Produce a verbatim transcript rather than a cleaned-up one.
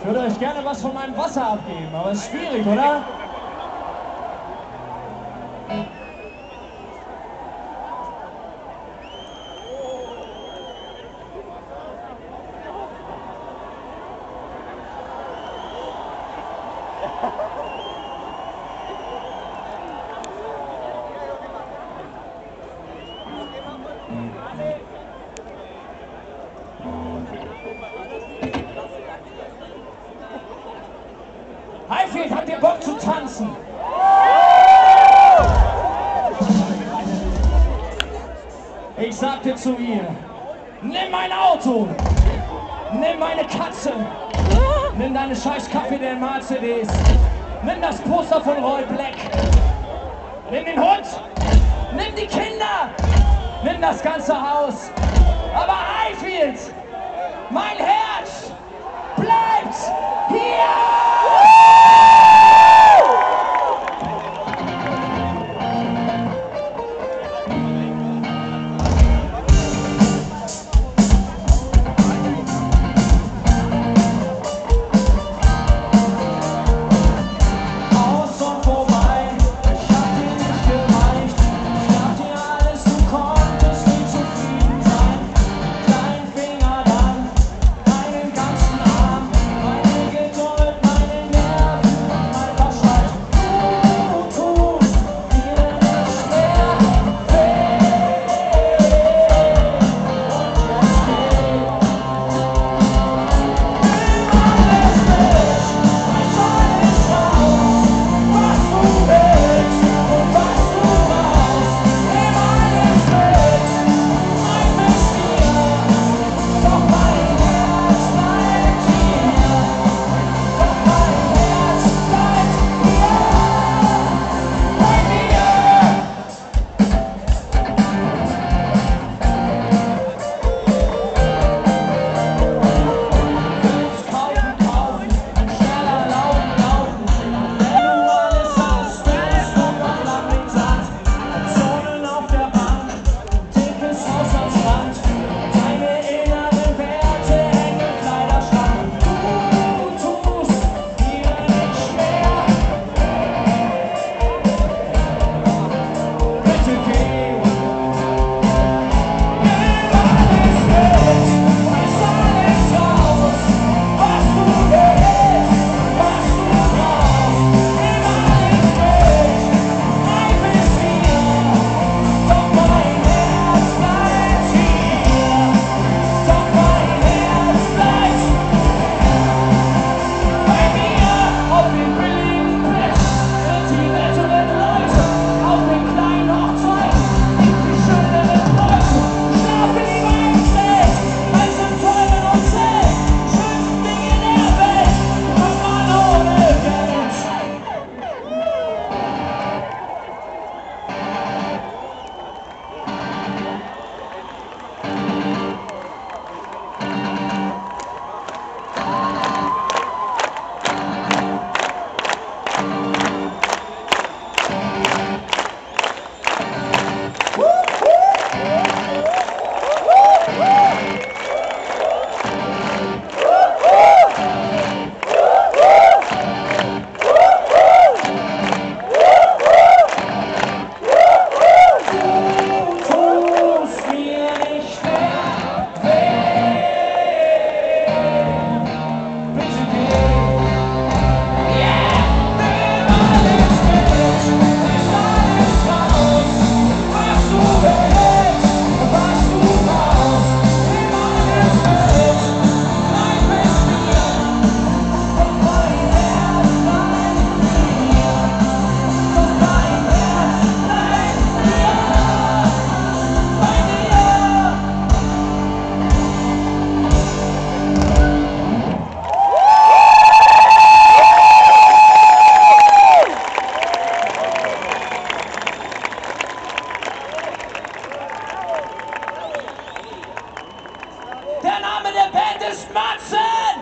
Ich würde euch gerne was von meinem Wasser abgeben, aber es ist schwierig, oder? Highfield, habt ihr Bock zu tanzen? Ich sagte zu ihr, nimm mein Auto, nimm meine Katze, nimm deine scheiß Kaffee der Mercedes, nimm das Poster von Roy Black, nimm den Hund, nimm die Kinder, nimm das ganze Haus, aber Highfield, mein Herz bleibt hier! Der Name der Band ist Matze!